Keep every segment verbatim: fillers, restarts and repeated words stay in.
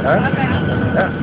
Ja.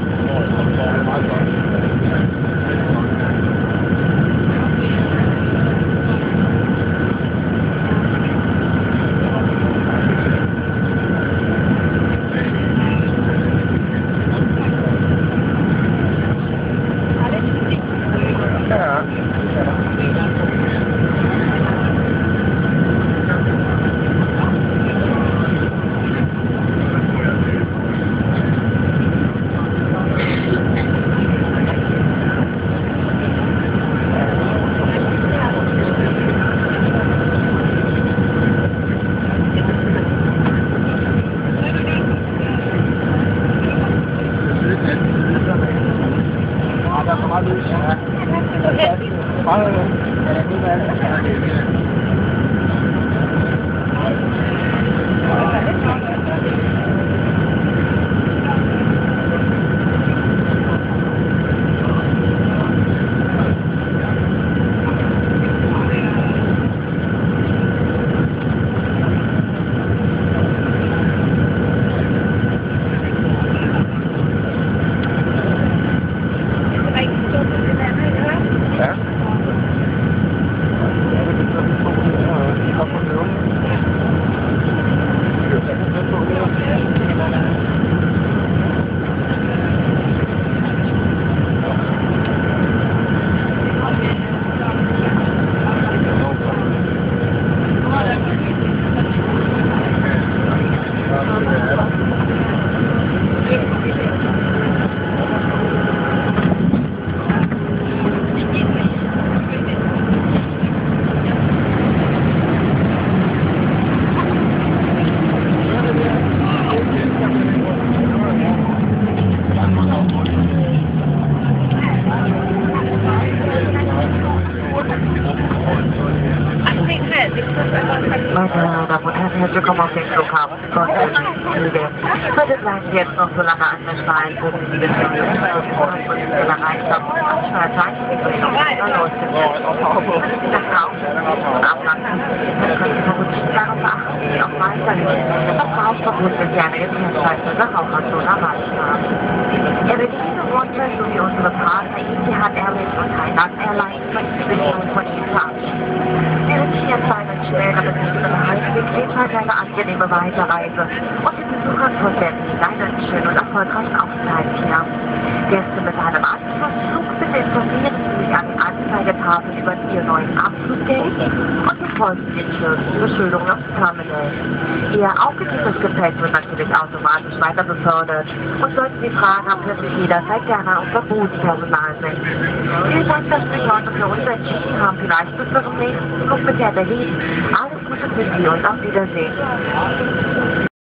Meine Damen und Herren, herzlich willkommen auf dem Flughafen von Züge. Heute bleiben wir jetzt noch so lange an der Schweiz, wo Sie die Beziehung erreicht haben. Anscheinend ist es noch weiter los. Das Raum und Abland können verrutschen. Darauf achten Sie auch weiterhin. Das Hausverbot wird ja eine Kennzeichnung der Rauchration erreicht haben. Er wird diese Worte sowie unsere Partner Etihad Airways und Thailand Airlines für von Ihnen verabschieden. Wir wünschen jetzt einen schnellen, aber sicheren Heimweg, ebenfalls eine angenehme Weiterreise und den Besuchern von Berlin einen schönen und erfolgreichen Aufenthalt hier. Gäste mit einem Anschlussflug, bitte informieren Sie sich an den Anzeigetafel über Ihr neuen Abfluggate und befolgen den Beschilderungen auf Terminal. Ihr aufgeteiltes Gepäck wird natürlich automatisch weiter befördert und sollten Sie Fragen haben, können Sie jederzeit gerne auf unser Bootspersonal senden. Vielen Dank, dass Sie sich heute für uns entschieden haben. Vielleicht bis zum nächsten Flug mit der Berlin. Alles Gute für Sie und auf Wiedersehen.